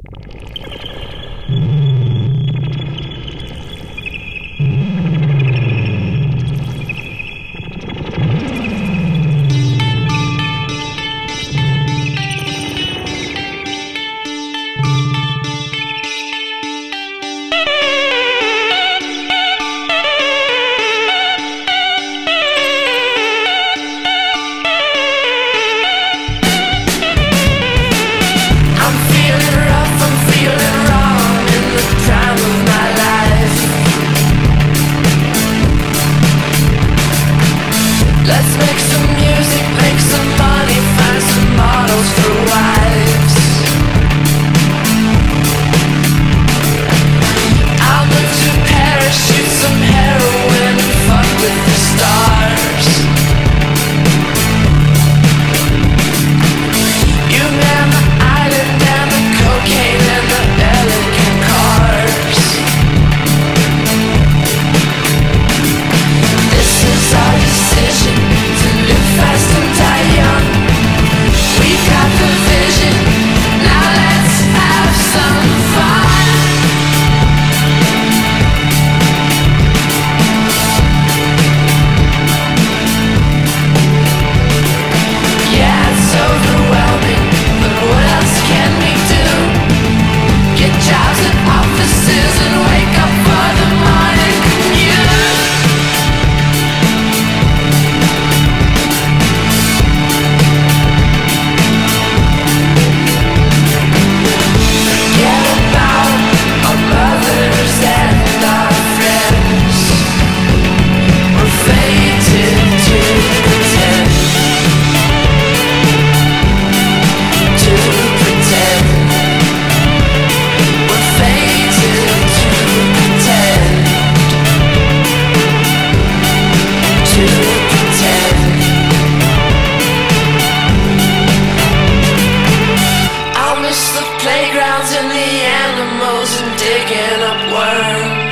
Let's make some music, make some money, find some models for wives. I'll move to Paris, shoot some heroin and fuck with the stars. You man the island and the cocaine and the elegant cars. This is our decision, to live fast and die young. We've got the vision, now let's have some fun. Yeah, it's overwhelming, but what else can we do? Get jobs at offices and wake up for the morning commute. Forget about our mothers and our friends. We're fated to pretend. To pretend. We're fated to pretend. To pretend. I'll miss the playgrounds and the animals and digging up worms.